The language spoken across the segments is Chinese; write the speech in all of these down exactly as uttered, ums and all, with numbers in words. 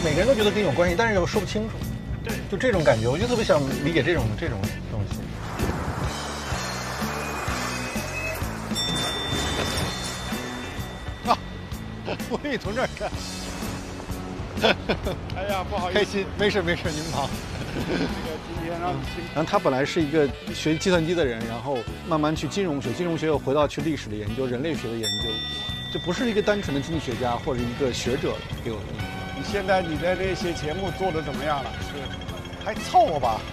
每个人都觉得跟你有关系，但是又说不清楚。 对， 就这种感觉，我就特别想理解这种这种东西。 啊，我以为你从这儿看。哎呀，不好意思， 开心，没事没事，您忙。 这个今天让然后他本来是一个学计算机的人，然后慢慢去金融学，金融学又回到去历史的研究、人类学的研究，就不是一个单纯的经济学家或者一个学者给我的印象。 你现在你的这些节目做的怎么样了？是，还凑合吧。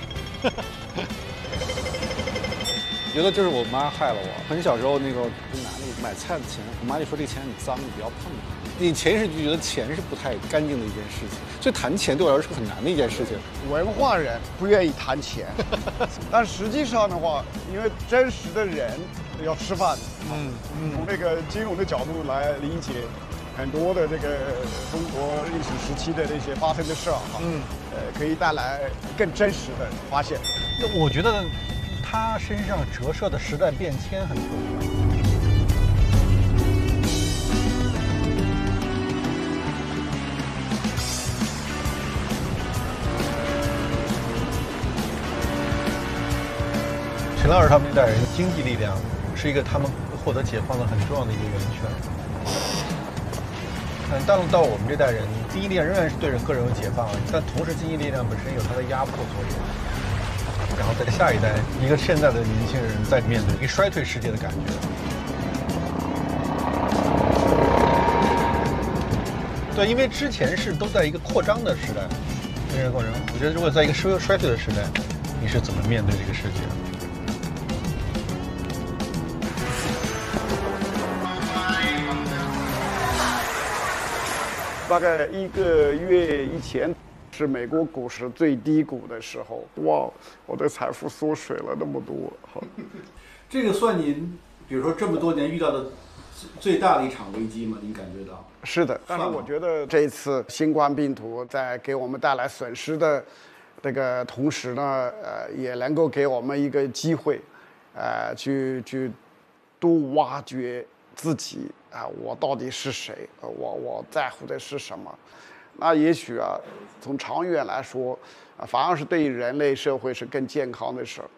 觉得就是我妈害了我。很小时候那个拿那个买菜的钱，我妈就说这个钱很脏，你不要碰它。你潜意识就觉得钱是不太干净的一件事情，所以谈钱对我来说是很难的一件事情。 文化人不愿意谈钱，但实际上的话，因为真实的人要吃饭，嗯嗯，从这个金融的角度来理解很多的这个中国历史时期的这些发生的事儿哈，嗯，呃，可以带来更真实的发现。 那我觉得他身上折射的时代变迁很重要。陈老师他们那代人，经济力量是一个他们获得解放的很重要的一个源泉。嗯，到了到我们这代人，经济力量仍然是对人个人有解放，但同时经济力量本身有它的压迫作用。然后在下一代，一个现在的年轻人在面对一个衰退世界的感觉。对，因为之前是都在一个扩张的时代，那个过程，我觉得如果在一个衰衰退的时代，你是怎么面对这个世界？ 大概一个月以前，是美国股市最低谷的时候。哇，我的财富缩水了那么多。好， 这个算您，比如说这么多年遇到的最大的一场危机吗？您感觉到？ 是的，但是我觉得这一次新冠病毒在给我们带来损失的这个同时呢，呃，也能够给我们一个机会，呃，去去多挖掘自己啊、呃，我到底是谁？呃，我我在乎的是什么？那也许啊，从长远来说，啊，反而是对人类社会是更健康的事儿。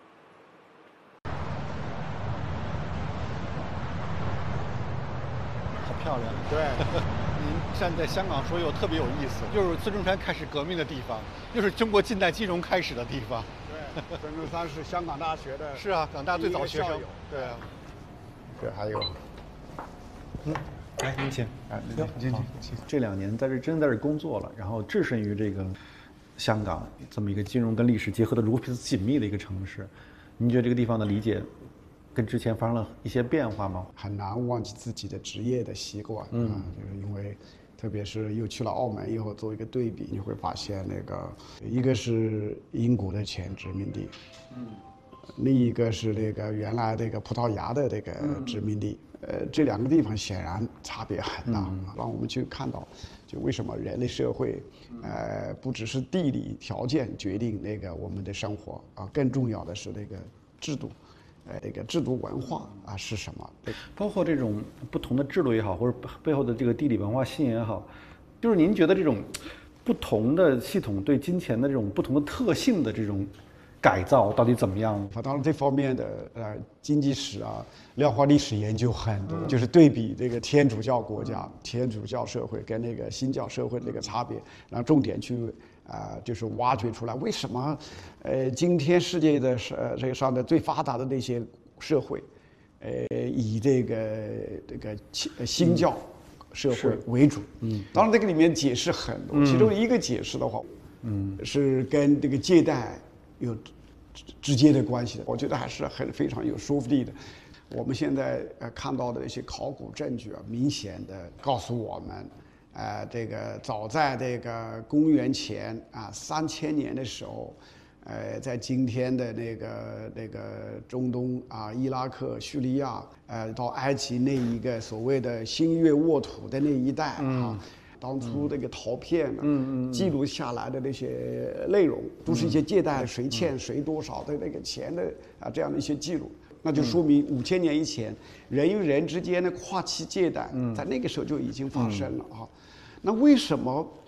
好漂亮。 对， 您站在香港说又特别有意思，又是孙中山开始革命的地方，又是中国近代金融开始的地方。 对，孙中山是香港大学的， 是啊，港大最早学生。对啊。 对，还有， 嗯。来，您请。 啊，行，请请。这两年在这真在这工作了，然后置身于这个香港这么一个金融跟历史结合的如此紧密的一个城市，您觉得这个地方的理解跟之前发生了一些变化吗？ 很难忘记自己的职业的习惯，嗯，啊、就是因为，特别是又去了澳门以后做一个对比，你会发现那个一个是英国的前殖民地，嗯，另一个是那个原来这个葡萄牙的这个殖民地。嗯呃，这两个地方显然差别很大，嗯、让我们去看到，就为什么人类社会，呃，不只是地理条件决定那个我们的生活啊，更重要的是那个制度，呃，这个制度文化啊是什么？ 包括这种不同的制度也好，或者背后的这个地理文化性也好，就是您觉得这种不同的系统对金钱的这种不同的特性的这种改造到底怎么样？ 当然，这方面的呃经济史啊、量化历史研究很多，就是对比这个天主教国家、天主教社会跟那个新教社会的这个差别，然后重点去啊、呃，就是挖掘出来为什么，呃，今天世界的呃这个上的最发达的那些社会，呃，以这个这个新教社会为主。嗯，当然这个里面解释很多，其中一个解释的话，嗯，是跟这个借贷有直接的关系的，我觉得还是很非常有说服力的。我们现在呃看到的一些考古证据啊，明显的告诉我们，呃，这个早在这个公元前啊三千年的时候，呃，在今天的那个那个中东啊、伊拉克、叙利亚，呃，到埃及那一个所谓的新月沃土的那一带啊。嗯，当初这个陶片啊，嗯嗯，记录下来的那些内容，都是一些借贷谁欠谁多少的那个钱的啊这样的一些记录，那就说明五千年以前人与人之间的跨期借贷，在那个时候就已经发生了啊。那为什么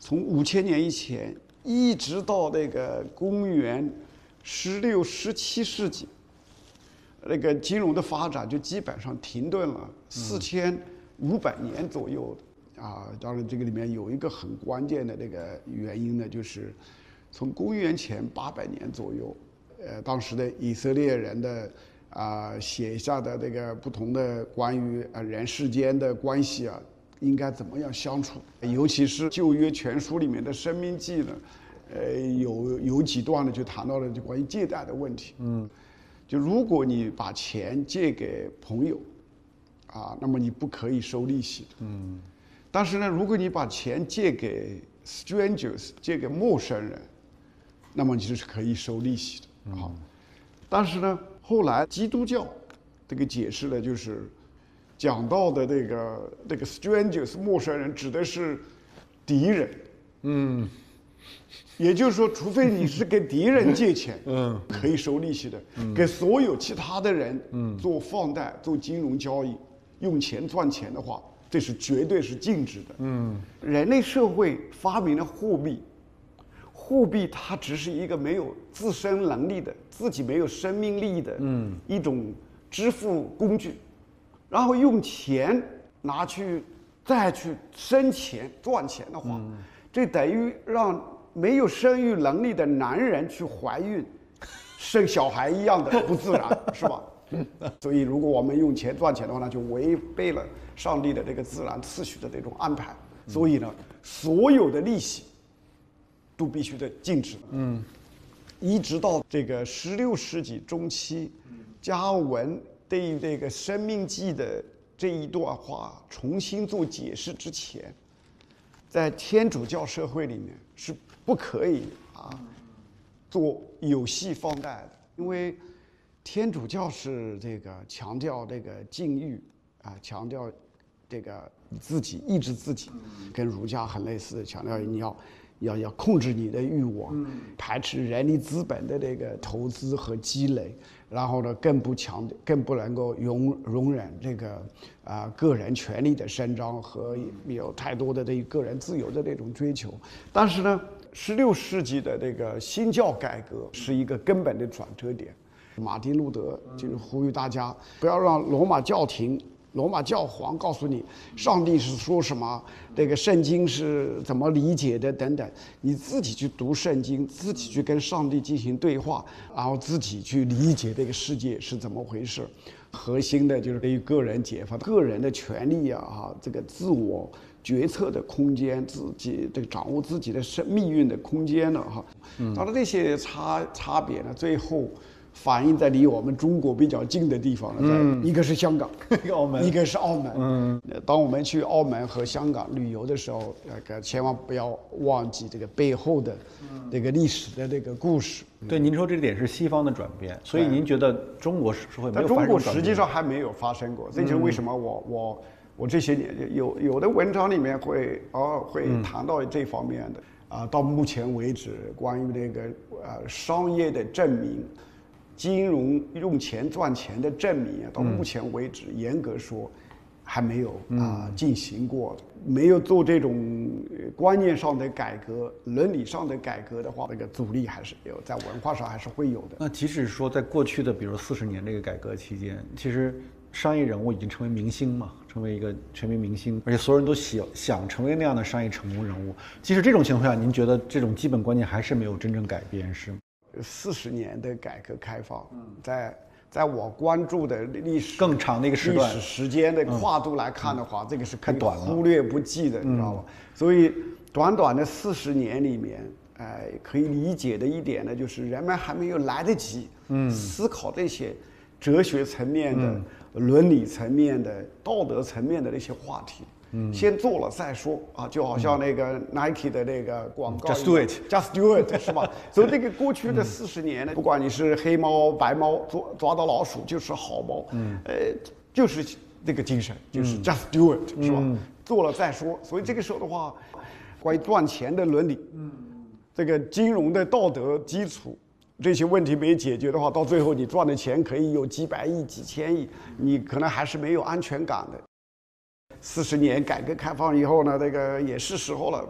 从五千年以前一直到那个公元十六、十七世纪，那个金融的发展就基本上停顿了四千五百年左右的啊。当然，这个里面有一个很关键的那个原因呢，就是从公元前八百年左右，呃，当时的以色列人的啊写下的那个不同的关于啊人世间的关系啊，应该怎么样相处，尤其是旧约全书里面的《申命记》呢，呃，有有几段呢就谈到了就关于借贷的问题。嗯，就如果你把钱借给朋友，啊，那么你不可以收利息的。嗯，但是呢，如果你把钱借给 strangers， 借给陌生人，那么你就是可以收利息的。好，但是呢，后来基督教这个解释呢，就是讲到的那个那个 strangers 陌生人指的是敌人。嗯。也就是说，除非你是给敌人借钱，嗯，可以收利息的；嗯、给所有其他的人，嗯，做放贷、做金融交易、用钱赚钱的话，这是绝对是禁止的。嗯，人类社会发明了货币，货币它只是一个没有自身能力的、自己没有生命力的，嗯，一种支付工具，然后用钱拿去再去生钱赚钱的话，嗯、这等于让没有生育能力的男人去怀孕、生小孩一样的不自然，是吧？所以，如果我们用钱赚钱的话，那就违背了上帝的这个自然次序的这种安排。所以呢，所有的利息都必须得禁止。嗯，一直到这个十六世纪中期，加尔文对于这个《生命记》的这一段话重新做解释之前，在天主教社会里面是不可以啊做有息放贷的，因为天主教是这个强调这个禁欲啊，强调这个自己抑制自己，跟儒家很类似，强调你要要要控制你的欲望，排斥人力资本的这个投资和积累，然后呢，更不强更不能够容容忍这个啊、呃、个人权利的伸张和有太多的对个人自由的这种追求。但是呢，十六世纪的这个新教改革是一个根本的转折点。马丁路德就是呼吁大家不要让罗马教廷、罗马教皇告诉你上帝是说什么，这个圣经是怎么理解的等等，你自己去读圣经，自己去跟上帝进行对话，然后自己去理解这个世界是怎么回事。核心的就是对于个人解放、个人的权利啊，哈，这个自我决策的空间，自己这个掌握自己的生命运的空间了哈。当然这些差差别呢，最后反映在离我们中国比较近的地方了，在一个是香港， 一个澳门， 一个是澳门。嗯，当我们去澳门和香港旅游的时候，呃，千万不要忘记这个背后的这个历史的这个故事。 对，您说这点是西方的转变，所以您觉得中国社会没有发生转变？ 中国实际上还没有发生过，这就是为什么我我我这些年有有的文章里面会偶尔会谈到这方面的啊。到目前为止，关于这个呃商业的证明。金融用钱赚钱的证明啊，到目前为止，严格说还没有啊、呃、进行过的，没有做这种观念上的改革、伦理上的改革的话，这个阻力还是有，在文化上还是会有的。 那即使说在过去的，比如四十年这个改革期间，其实商业人物已经成为明星嘛，成为一个全民明星，而且所有人都想想成为那样的商业成功人物。即使这种情况下，您觉得这种基本观念还是没有真正改变，是吗？ 四十年的改革开放，在在我关注的历史更长的一个时段、 历史时间的跨度来看的话，嗯、这个是可以忽略不计的，你知道吧？所以短短的四十年里面，呃，可以理解的一点呢，就是人们还没有来得及嗯思考这些哲学层面的、嗯、伦理层面的、道德层面的那些话题。嗯，先做了再说啊，就好像那个 Nike 的那个广告 ，Just do it, Just do it， 是吧？所以这个过去的四十年呢，不管你是黑猫白猫，抓抓到老鼠就是好猫，嗯，呃，就是这个精神，就是 Just do it，、嗯、是吧？嗯、做了再说。所以这个时候的话，关于赚钱的伦理，嗯，这个金融的道德基础。这些问题没解决的话，到最后你赚的钱可以有几百亿、几千亿，你可能还是没有安全感的。四十年改革开放以后呢，这个也是时候了，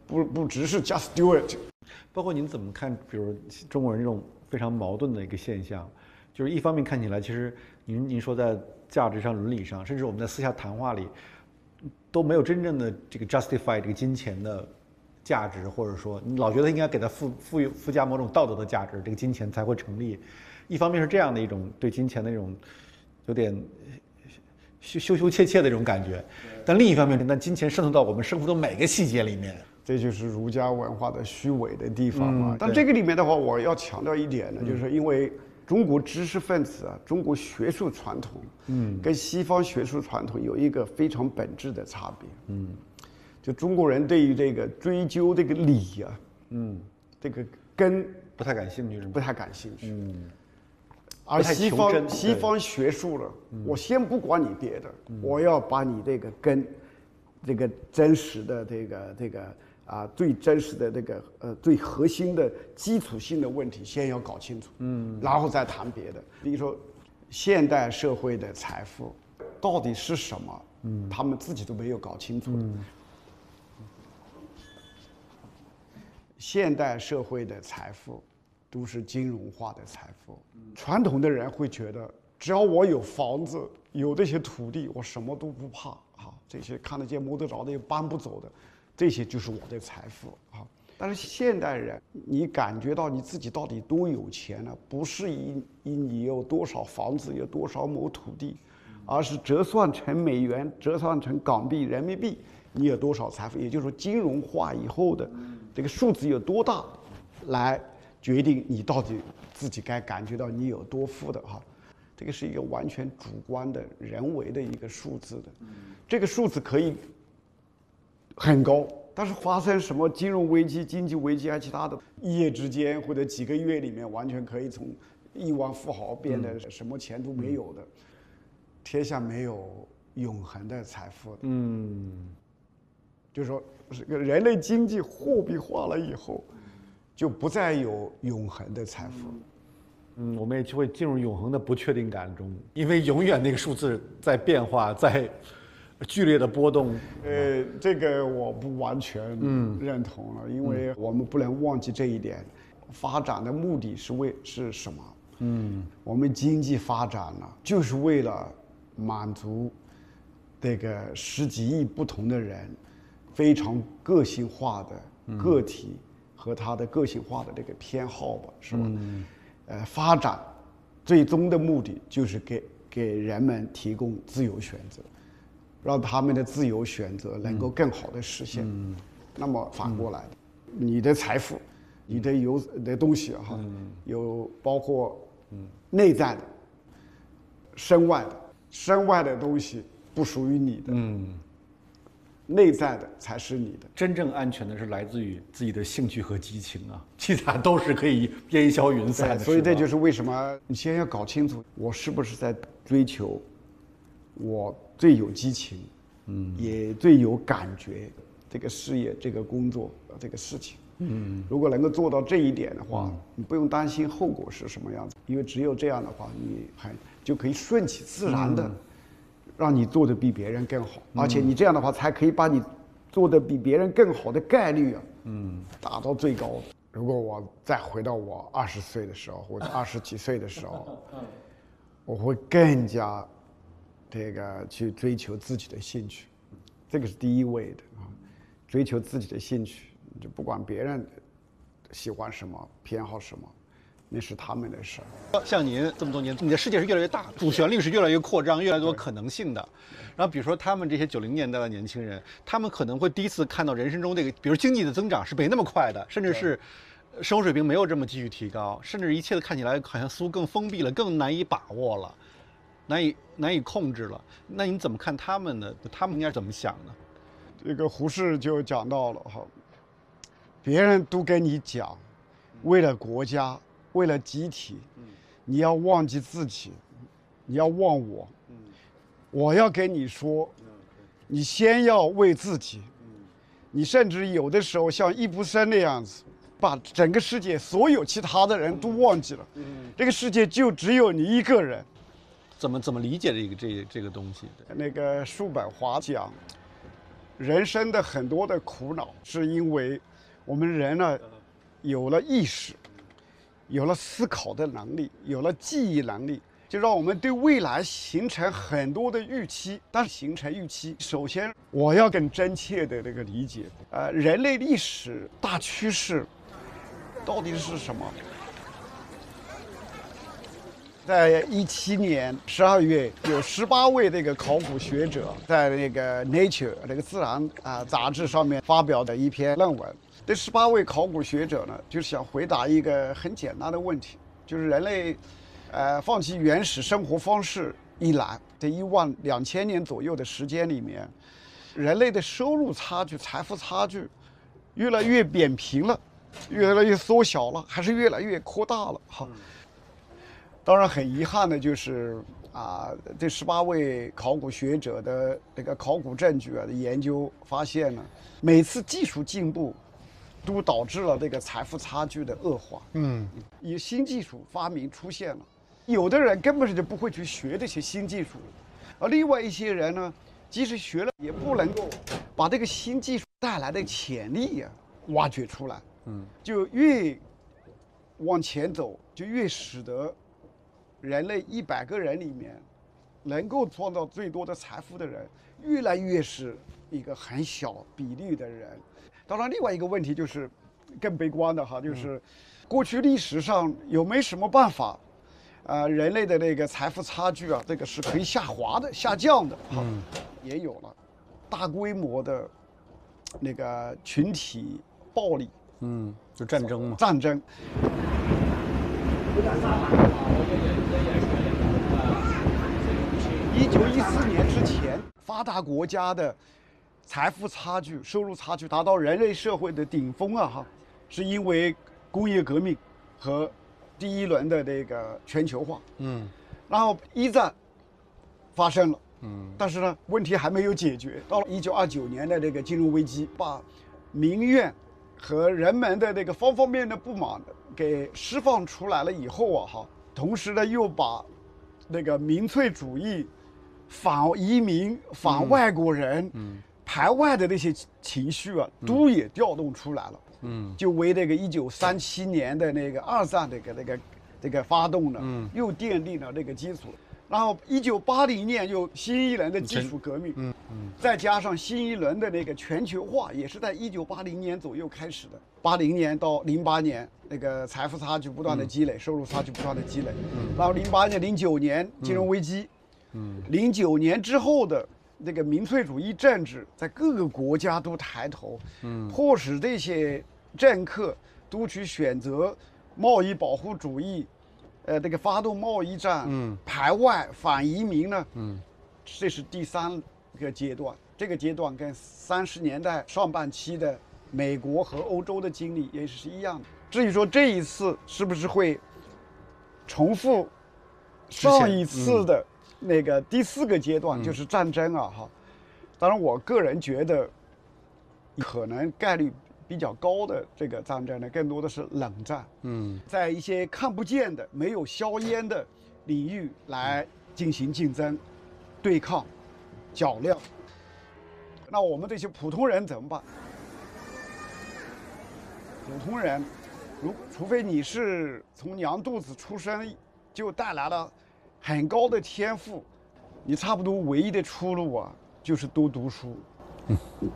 不不只是 just do it。 包括您怎么看，比如中国人这种非常矛盾的一个现象，就是一方面看起来，其实您您说在价值上、伦理上，甚至我们在私下谈话里，都没有真正的这个 justify 这个金钱的价值，或者说你老觉得应该给它附附附加某种道德的价值，这个金钱才会成立。一方面是这样的一种对金钱的一种有点羞羞羞怯怯的这种感觉，但另一方面，那金钱渗透到我们生活的每个细节里面。 这就是儒家文化的虚伪的地方嘛。 嗯、 但这个里面的话，我要强调一点呢，嗯、就是因为中国知识分子啊，中国学术传统，嗯，跟西方学术传统有一个非常本质的差别。嗯，就中国人对于这个追究这个理啊，嗯，这个根不太感兴趣，是吗？ 不太感兴趣。 嗯， 而西方西方学术了，我先不管你别的，嗯、我要把你这个根，这个真实的这个这个。啊，最真实的这个呃最核心的基础性的问题，先要搞清楚，嗯，然后再谈别的。比如说，现代社会的财富到底是什么？嗯，他们自己都没有搞清楚的。嗯、现代社会的财富都是金融化的财富。传统的人会觉得，只要我有房子，有这些土地，我什么都不怕啊。这些看得见摸得着的，又搬不走的。这些就是我的财富啊！但是现代人，你感觉到你自己到底多有钱呢？不是因因你有多少房子，有多少亩土地，而是折算成美元、折算成港币、人民币，你有多少财富？也就是说，金融化以后的这个数字有多大，来决定你到底自己该感觉到你有多富的哈。这个是一个完全主观的人为的一个数字的，这个数字可以很高，但是发生什么金融危机、经济危机啊，其他的，一夜之间或者几个月里面，完全可以从亿万富豪变得什么钱都没有的。嗯、天下没有永恒的财富的。嗯，就是说，这个人类经济货币化了以后，就不再有永恒的财富。 嗯，我们也就会进入永恒的不确定感中，因为永远那个数字在变化，在剧烈的波动。 呃，这个我不完全认同了，嗯、因为我们不能忘记这一点。发展的目的是为是什么？嗯，我们经济发展呢，就是为了满足这个十几亿不同的人非常个性化的个体和他的个性化的这个偏好吧，是吧？嗯、呃，发展最终的目的就是给给人们提供自由选择，让他们的自由选择能够更好的实现。嗯、那么反过来，嗯、你的财富，你的有的东西哈，嗯、有包括内在的、身外的，身外的东西不属于你的。嗯。内在的才是你的。 真正安全的是来自于自己的兴趣和激情啊，其他都是可以烟消云散的。 所以这就是为什么你先要搞清楚，我是不是在追求我最有激情，嗯，也最有感觉这个事业、这个工作、这个事情。嗯，如果能够做到这一点的话，嗯、你不用担心后果是什么样子，因为只有这样的话，你还就可以顺其自然的。嗯，让你做得比别人更好，而且你这样的话才可以把你做得比别人更好的概率啊，嗯，达到最高。如果我再回到我二十岁的时候，或者二十几岁的时候，我会更加这个去追求自己的兴趣，这个是第一位的啊，追求自己的兴趣，就不管别人喜欢什么、偏好什么。那是他们的事儿。 像您这么多年，你的世界是越来越大的，主旋律是越来越扩张，越来越多可能性的。然后比如说他们这些九零年代的年轻人，他们可能会第一次看到人生中这个，比如经济的增长是没那么快的，甚至是生活水平没有这么继续提高，甚至一切的看起来好像似乎更封闭了，更难以把握了，难以难以控制了。那你怎么看他们呢？他们应该怎么想呢？ 这个胡适就讲到了哈，别人都跟你讲，为了国家。为了集体，你要忘记自己，你要忘我。我要跟你说，你先要为自己。你甚至有的时候像易卜生那样子，把整个世界所有其他的人都忘记了，这个世界就只有你一个人。 怎么怎么理解这个这这个东西？ 那个叔本华讲， 人生的很多的苦恼，是因为我们人呢有了意识，有了思考的能力，有了记忆能力，就让我们对未来形成很多的预期。但是形成预期，首先我要更真切的这个理解，呃，人类历史大趋势到底是什么？在一七年十二月，有十八位这个考古学者在那个《Nature》这个《自然》啊杂志上面发表的一篇论文。这十八位考古学者呢，就是想回答一个很简单的问题，就是人类，呃，放弃原始生活方式以来，这一万两千年左右的时间里面，人类的收入差距、财富差距越来越扁平了，越来越缩小了，还是越来越扩大了？哈。当然，很遗憾的就是啊，这十八位考古学者的这个考古证据啊的研究发现呢，每次技术进步，都导致了这个财富差距的恶化。嗯，有新技术发明出现了，有的人根本就不会去学这些新技术，而另外一些人呢，即使学了，也不能够把这个新技术带来的潜力呀、啊、挖掘出来。嗯，就越往前走，就越使得人类一百个人里面，能够创造最多的财富的人，越来越是一个很小比例的人。当然，另外一个问题就是更悲观的哈，就是过去历史上有没什么办法，呃，人类的那个财富差距啊，这个是可以下滑的、下降的哈，嗯、也有了大规模的那个群体暴力， 嗯，就战争嘛， 战争。一九一四年之前，发达国家的财富差距、收入差距达到人类社会的顶峰啊！哈，是因为工业革命和第一轮的这个全球化。嗯，然后一战发生了。嗯，但是呢，问题还没有解决。到了一九二九年的这个金融危机，把民怨和人们的这个方方面面的不满给释放出来了以后啊，哈，同时呢，又把那个民粹主义、反移民、反外国人、嗯嗯、排外的那些情绪啊，都也调动出来了。嗯，就为这个一九三七年的那个二战这个那个这个发动呢，嗯，又奠定了这个基础。然后一九八零年又新一轮的技术革命，嗯嗯，再加上新一轮的那个全球化，也是在一九八零年左右开始的。八零年到零八年，那个财富差距不断的积累，嗯、收入差距不断的积累。嗯，然后零八年、零九年金融危机，嗯，零九年之后的那个民粹主义政治在各个国家都抬头，嗯，迫使这些政客都去选择贸易保护主义。呃，这个发动贸易战，嗯，排外反移民呢，嗯，这是第三个阶段。这个阶段跟三十年代上半期的美国和欧洲的经历也是一样的。至于说这一次是不是会重复上一次的那个第四个阶段，就是战争啊，哈。当然，我个人觉得可能概率比较高的这个战争呢，更多的是冷战。嗯，在一些看不见的、没有硝烟的领域来进行竞争、对抗、较量。那我们这些普通人怎么办？普通人，如除非你是从娘肚子出生就带来了很高的天赋，你差不多唯一的出路啊，就是多读书。嗯。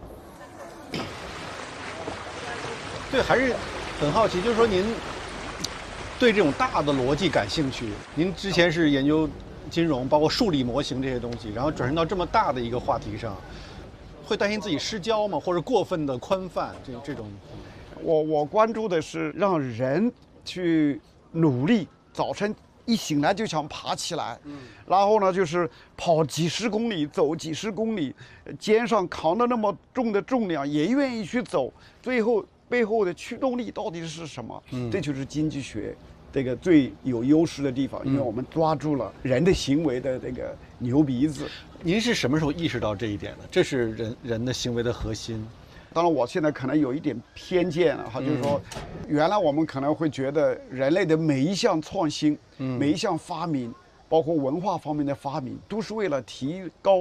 对，还是很好奇，就是说您对这种大的逻辑感兴趣。您之前是研究金融，包括数理模型这些东西，然后转身到这么大的一个话题上，会担心自己失焦吗？或者过分的宽泛？这这种， 我我关注的是让人去努力，早晨一醒来就想爬起来，嗯，然后呢就是跑几十公里，走几十公里，肩上扛着那么重的重量也愿意去走，最后。背后的驱动力到底是什么？嗯，这就是经济学这个最有优势的地方，因为我们抓住了人的行为的这个牛鼻子。 您是什么时候意识到这一点的？这是人人的行为的核心。 当然，我现在可能有一点偏见了哈，就是说，原来我们可能会觉得人类的每一项创新、嗯、每一项发明，包括文化方面的发明，都是为了提高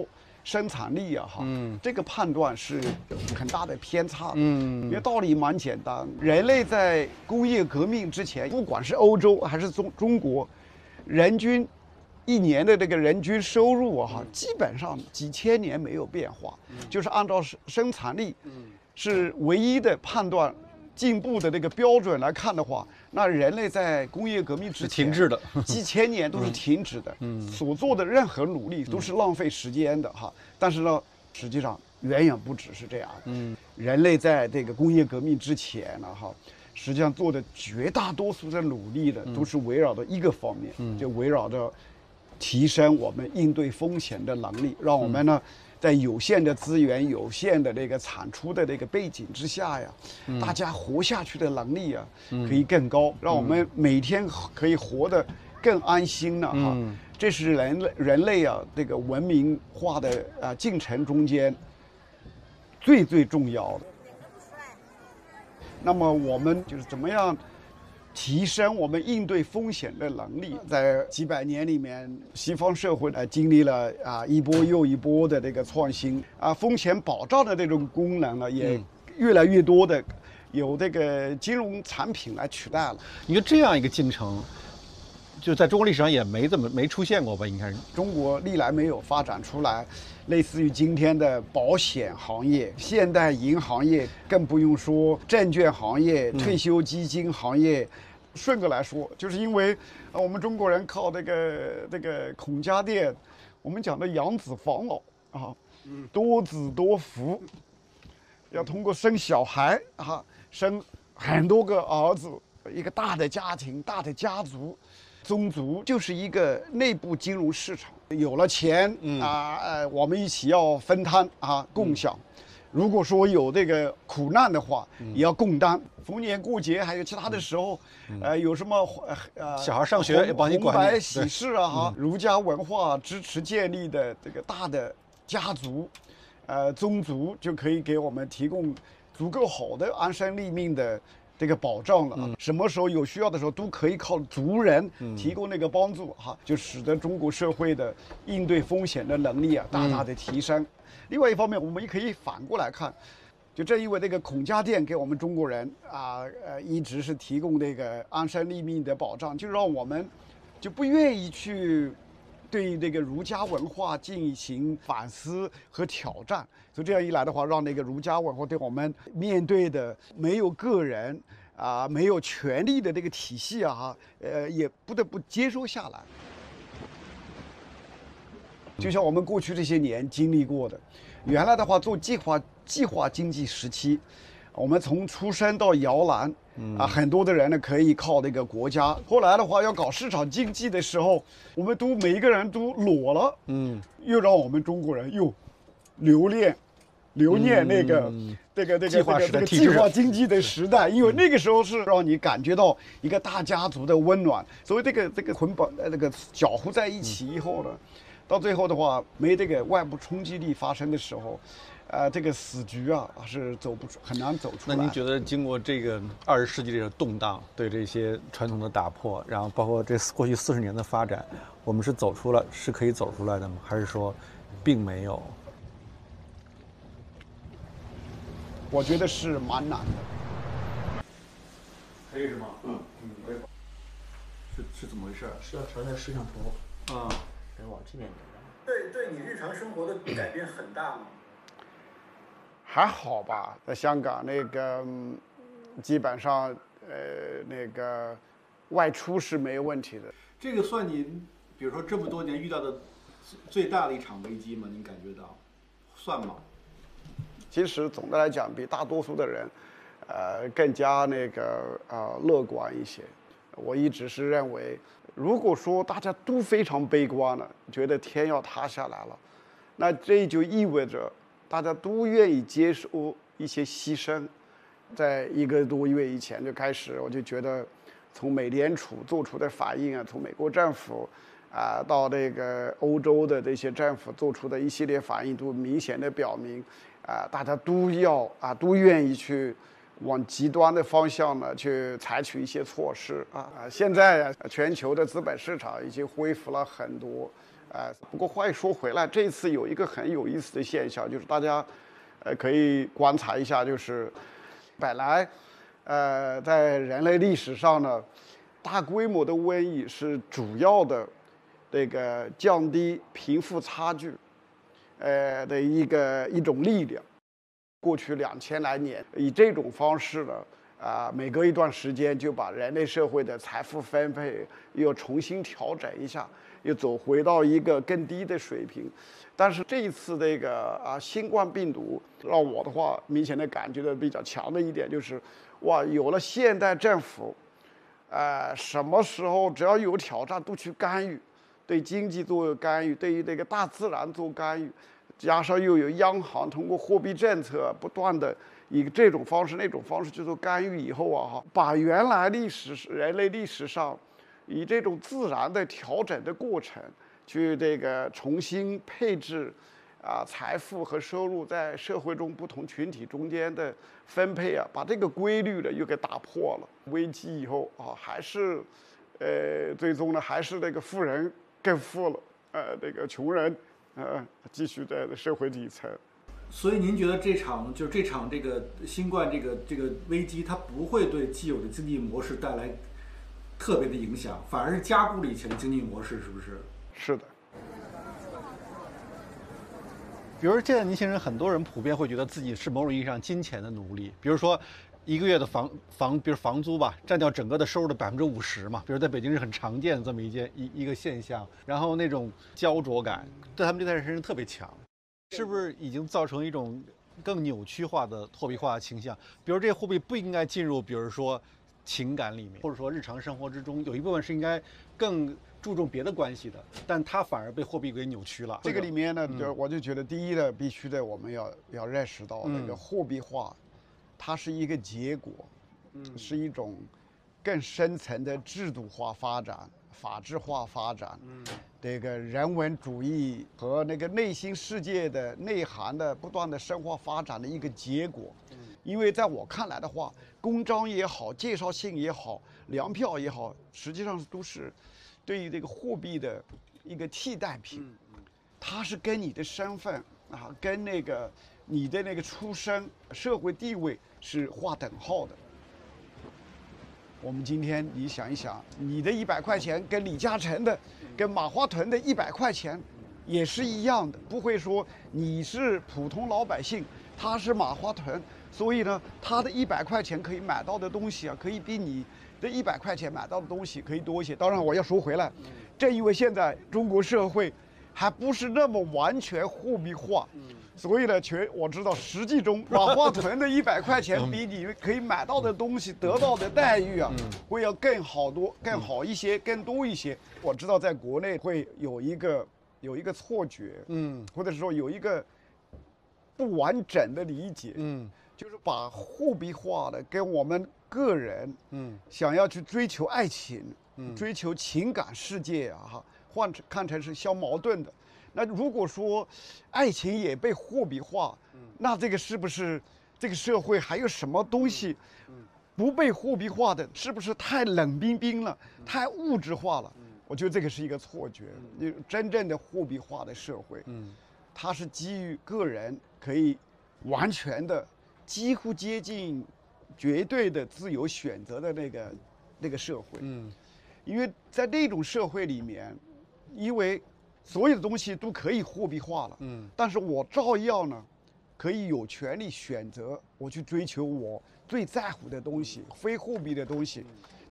生产力啊，哈，嗯，这个判断是有很大的偏差的。嗯，因为道理蛮简单，人类在工业革命之前，不管是欧洲还是中中国，人均一年的这个人均收入啊，哈，基本上几千年没有变化，就是按照生生产力，是唯一的判断进步的这个标准来看的话，那人类在工业革命之前停滞的， 几千年都是停止的，嗯，所做的任何努力都是浪费时间的哈。但是呢，实际上远远不只是这样，嗯，人类在这个工业革命之前呢，哈，实际上做的绝大多数的努力的都是围绕着一个方面，嗯，就围绕着提升我们应对风险的能力，让我们呢。嗯在有限的资源、有限的这个产出的这个背景之下呀，嗯、大家活下去的能力啊，嗯、可以更高，让我们每天可以活得更安心了哈。嗯、这是人类人类啊这个文明化的啊进程中间最最重要的。那么我们就是怎么样？提升我们应对风险的能力，在几百年里面，西方社会呃经历了啊一波又一波的这个创新啊，风险保障的这种功能呢，也越来越多的有这个金融产品来取代了。 你说这样一个进程，就在中国历史上也没怎么没出现过吧？应该是中国历来没有发展出来类似于今天的保险行业、现代银行业，更不用说证券行业、退休基金行业。顺个来说，就是因为啊，我们中国人靠这个这个孔家店，我们讲的养子防老啊，多子多福，要通过生小孩啊，生很多个儿子，一个大的家庭、大的家族。宗族就是一个内部金融市场，有了钱、嗯、啊，呃，我们一起要分摊啊，共享。嗯、如果说有这个苦难的话，嗯、也要共担。逢年过节还有其他的时候，嗯、呃，有什么呃小孩上学也帮你管理， 红白喜事啊，哈、嗯，儒家文化支持建立的这个大的家族，呃，宗族就可以给我们提供足够好的安身立命的。这个保障了，嗯、什么时候有需要的时候都可以靠族人提供那个帮助哈，嗯、就使得中国社会的应对风险的能力啊大大的提升。嗯、另外一方面，我们也可以反过来看，就正因为这个孔家店给我们中国人啊呃一直是提供这个安身立命的保障，就让我们就不愿意去对这个儒家文化进行反思和挑战。所以这样一来的话，让那个儒家文化对我们面对的没有个人啊、没有权利的这个体系啊，呃，也不得不接收下来。就像我们过去这些年经历过的，原来的话做计划计划经济时期，我们从出生到摇篮，啊，很多的人呢可以靠那个国家。后来的话要搞市场经济的时候，我们都每一个人都裸了，嗯，又让我们中国人又留恋。留念那个、嗯、这个这个这个这个计划经济的时代，因为那个时候是让你感觉到一个大家族的温暖，所以这个这个捆绑呃这个搅和在一起以后呢，嗯、到最后的话没这个外部冲击力发生的时候，呃，这个死局啊是走不出，很难走出来。 那您觉得经过这个二十世纪的动荡，对这些传统的打破，然后包括这过去四十年的发展，我们是走出了，是可以走出来的吗？还是说，并没有？ 我觉得是蛮难的。 可以是吗？嗯嗯，是是怎么回事？ 是要调在摄像头啊， 得往这边走。 对，对你日常生活的改变很大吗？ 还好吧，在香港那个、嗯、基本上呃那个外出是没有问题的。 这个算您比如说这么多年遇到的最大的一场危机吗？您感觉到算吗？ 其实总的来讲，比大多数的人，呃，更加那个呃乐观一些。我一直是认为，如果说大家都非常悲观了，觉得天要塌下来了，那这就意味着大家都愿意接受一些牺牲。在一个多月以前就开始，我就觉得，从美联储做出的反应啊，从美国政府啊到这个欧洲的这些政府做出的一系列反应，都明显的表明。啊，大家都要啊，都愿意去往极端的方向呢去采取一些措施啊。现在啊，全球的资本市场已经恢复了很多， 呃，不过话又说回来，这次有一个很有意思的现象，就是大家，呃，可以观察一下，就是本来，呃，在人类历史上呢，大规模的瘟疫是主要的这个降低贫富差距，呃的一个一种力量。过去两千来年，以这种方式呢，啊、每隔一段时间就把人类社会的财富分配又重新调整一下，又走回到一个更低的水平。但是这一次这个啊新冠病毒，让我的话明显的感觉到比较强的一点就是，哇，有了现代政府，呃，什么时候只要有挑战都去干预，对经济做干预，对于这个大自然做干预。加上又有央行通过货币政策不断的以这种方式那种方式去做干预以后啊，哈，把原来历史人类历史上以这种自然的调整的过程去这个重新配置啊财富和收入在社会中不同群体中间的分配啊，把这个规律呢又给打破了。危机以后啊，还是呃最终呢还是那个富人更富了，呃这个穷人。呃，继续在社会底层。 所以您觉得这场就是这场这个新冠这个这个危机，它不会对既有的经济模式带来特别的影响，反而是加固了以前的经济模式，是不是？ 是的。 比如现在年轻人，很多人普遍会觉得自己是某种意义上金钱的奴隶，比如说。一个月的房房，比如房租吧，占掉整个的收入的百分之五十嘛。比如在北京是很常见的这么一件一一个现象。然后那种焦灼感，对他们这代人身上特别强，是不是已经造成一种更扭曲化的货币化的倾向？比如这些货币不应该进入，比如说情感里面，或者说日常生活之中，有一部分是应该更注重别的关系的，但它反而被货币给扭曲了。 这个里面呢，就我就觉得第一呢，必须的我们要要认识到那个货币化。它是一个结果，嗯，是一种更深层的制度化发展、法治化发展，嗯，这个人文主义和那个内心世界的内涵的不断的深化发展的一个结果。嗯，因为在我看来的话，公章也好，介绍信也好，粮票也好，实际上都是对于这个货币的一个替代品，它是跟你的身份啊，跟那个。你的那个出身、社会地位是划等号的。我们今天你想一想，你的一百块钱跟李嘉诚的、跟马化腾的一百块钱也是一样的，不会说你是普通老百姓，他是马化腾，所以呢，他的一百块钱可以买到的东西啊，可以比你的一百块钱买到的东西可以多一些。当然，我要说回来，正因为现在中国社会还不是那么完全货币化。所以呢，全我知道，实际中马化腾的一百块钱比你可以买到的东西、得到的待遇啊，会要更好多、更好一些、更多一些。我知道，在国内会有一个有一个错觉，嗯，或者说有一个不完整的理解，嗯，就是把货币化的跟我们个人，嗯，想要去追求爱情、嗯，追求情感世界啊，哈，换成看成是相矛盾的。那如果说爱情也被货币化，那这个是不是这个社会还有什么东西不被货币化的？是不是太冷冰冰了，太物质化了？我觉得这个是一个错觉。真正的货币化的社会，它是基于个人可以完全的、几乎接近绝对的自由选择的那个那个社会。因为在那种社会里面，因为所有的东西都可以货币化了，嗯，但是我照样呢，可以有权利选择我去追求我最在乎的东西，非货币的东西。